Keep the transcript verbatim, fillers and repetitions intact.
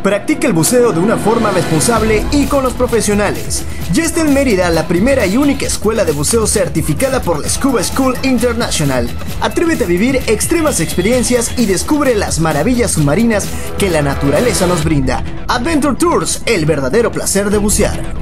Practica el buceo de una forma responsable y con los profesionales. Ya está en Mérida la primera y única escuela de buceo certificada por la Scuba School International. Atrévete a vivir extremas experiencias y descubre las maravillas submarinas que la naturaleza nos brinda. Adventure Tours, el verdadero placer de bucear.